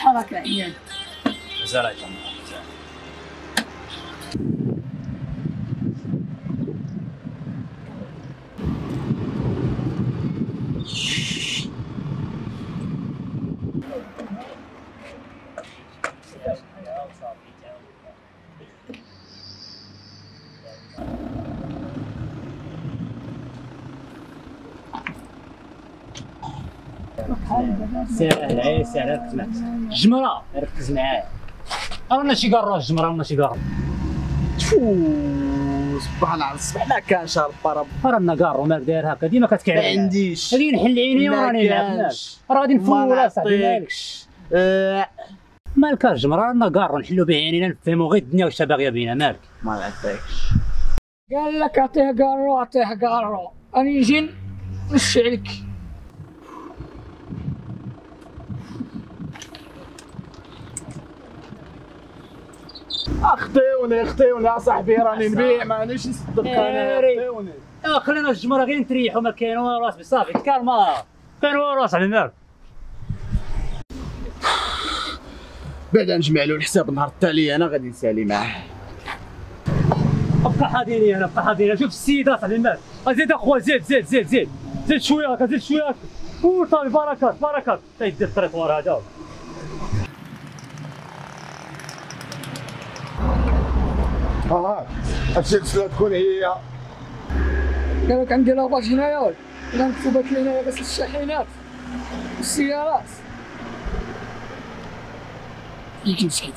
حركة عيان. زرع سهل سهل. ركز معايا الجمرة، ركز معايا. رانا شي قارو الجمرة، رانا شي قارو. صباح العرض الصباح ما كانش البارا. رانا قارو مالك داير هكا ديما كتكعب. ما عنديش. غادي نحل عيني وراني معاك. راه غادي نفول اصاحبي مالك. مالك الجمرة رانا قارو نحلو به عينينا نفهمو غير الدنيا واش باغيه بينا مالك. ما نعطيكش. قال لك اعطيه قارو اعطيه قارو، راني نجي نشعلك. اخطيوني يا صاحبي، راني نبيع مانيش نصدق انا. اخطيوني. خلينا الجمرة غير نتريحو، ما كاين والو اصاحبي صافي تكالما. كاين والو اصاحبي مالك. بعدا نجمع له الحساب النهار التالي انا غادي نسالي معاه. بقى حاضرين انا بقى حاضرين. شوف السيد اصاحبي مالك. زيد اخويا زيد زيد زيد زيد زيد شويه هكا زيد شويه هكا. صافي بركات بركات. يدي الطريطوار هذا. هادشي تكون هي. قال لك عندي لاباج هنايا ولد، الا مكتوبات لي هنايا بس الشاحنات والسيارات. يمكن مسكيت.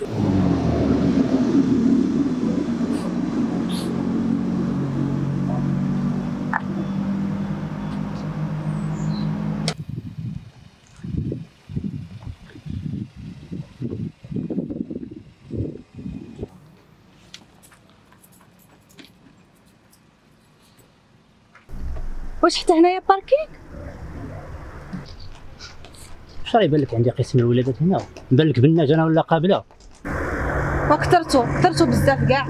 واش حتى هنايا باركينغ؟ واش راه يبان لك عندي قسم الولادات هنا؟ نبان لك بناج انا ولا قابله؟ وكثرتو بزاف كاع.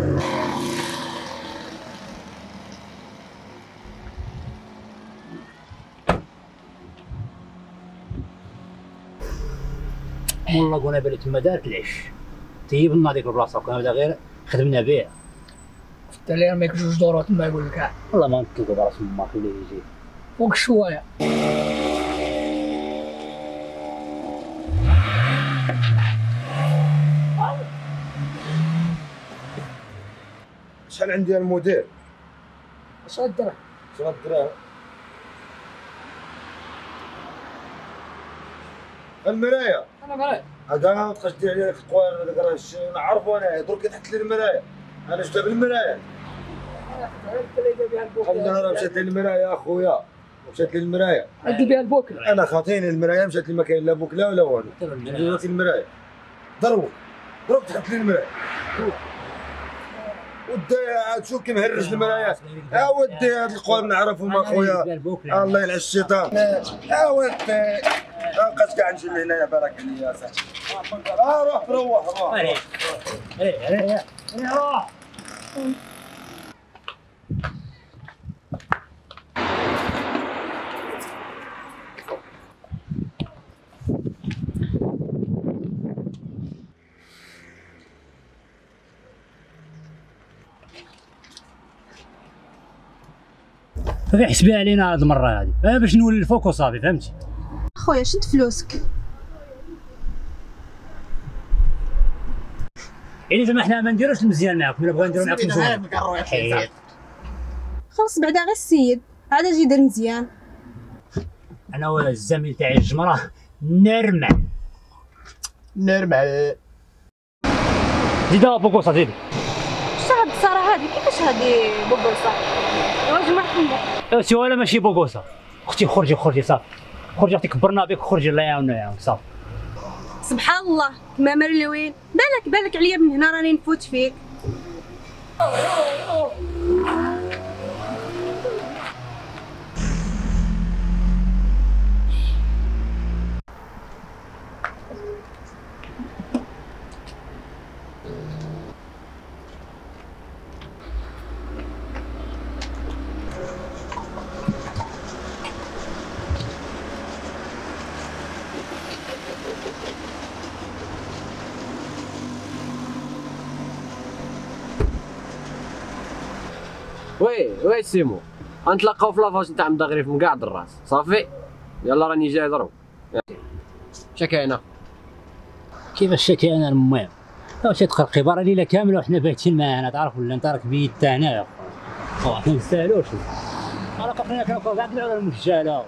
والله قولنا بالي تما دارت العش. طيب لنا هذيك البلاصه وكان هذا غير خدمنا بها. حتى اللي رميك جوج دورات ما يقول لك. والله ما نتكلم راس ما خليه يجي فوق شويه. شحال عندي المدير؟ اش غدير؟ شحال الدراهم؟ المرايه. انا مرايه. هذا تقصدي عليا القوار هذاك راه نعرفو انا درك تحت لي المرايه. انا جبتها بالمرايه. خلينا راه مشات لي المرايه اخويا، مشات لي المرايه. عدي بها البوكله. انا خاطيني المرايه مشات لي ما كاين لا بوكله ولا والو. جبت المرايه. ضربوا تحت لي المرايه. ودي تشوف كي مهرج المرايات. ودي هاد القوار نعرفهم اخويا. الله يلعن الشيطان. ودي بقاش كاع نجي لهنايا بارك عليا يا صاحبي. روح. روح. صافي حسبي علينا هاد المره هادي باش نولي الفوق وصافي فهمتي. خويا شد فلوسك. يعني زعما حنا ما نديروش المزيان معاكم، الا بغينا نديرو معاكم مزيان. خلص بعدا غير السيد عاد اجي دير مزيان. انا والزميل تاعي الجمره نرمع. زيدها بوكوصه زيد. شتا هاد الصراحه هادي كيفاش هادي بوبوصه؟ واش مرحبا. سي ولا ماشي بوكوصه اختي. خرجي صافي. خرجي اختي كبرنا بك. خرجي الله يعاوننا صافي. سبحان الله ما مرلوين. بالك عليا من هنا راني نفوت فيك. وي سيمو، غنتلاقاو في لافاج نتاع مدغري من كاع الراس، صافي؟ يلا راني جاي ضرب. شكاينه كيفاش شكاينه المهم؟ واش تقرقي برا ليله كامله وحنا بايتين معانا تعرف ولا انت راك بيت تاع هنايا خويا، حنا نستاهلوش راه قفلنا كنبقاو كاع على المرجاله.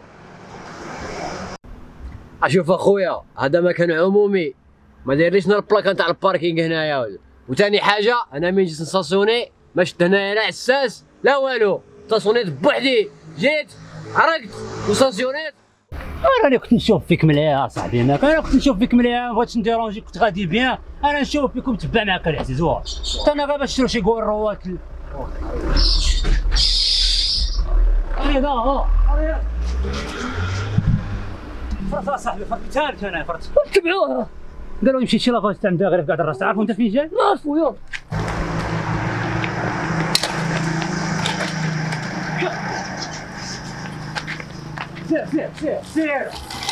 اشوف اخويا هذا مكان عمومي، ما دايرليش البلاكه نتاع الباركينغ هنايا، وثاني حاجه انا من جيت نستاسيوني ما شفت هنايا لا عساس لا والو، ستاسيونيت بوحدي، جيت عرقت وستاسيونيت. راني كنت نشوف فيك مليح اصاحبي، انا كنت نشوف فيك مليح، ما بغيتش نديرونجي، كنت غادي بيان، انا نشوف فيك ونتبع معاك العزيز واه، حتى انا غير باش نشرو شي كوروات. رضا فرط اصاحبي، فرط تالك انا فرط. تبعوها قالوا يمشي شي لافاج تاع مداغري في كاع الراس، تعرفوا انت فين جاي؟ نعرفوا يلا. سير سير سير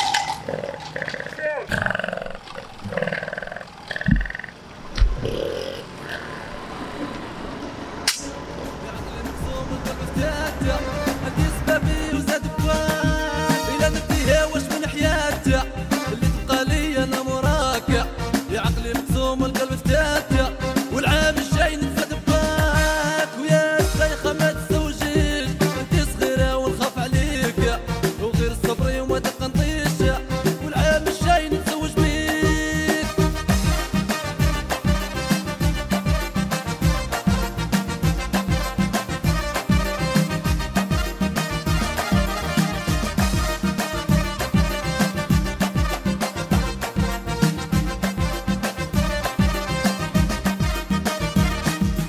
والعام الجاي نتفد بك ويا الشيخه ما تزوجيش، انت صغيره ونخاف عليك وغير الصبر وما تقنطيش، والعام الجاي نتزوج بيك.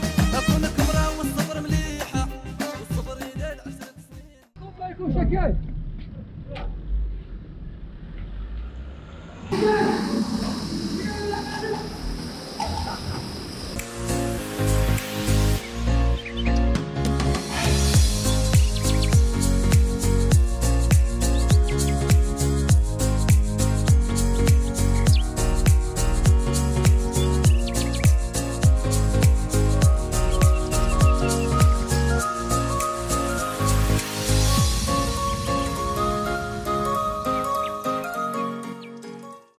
شكاين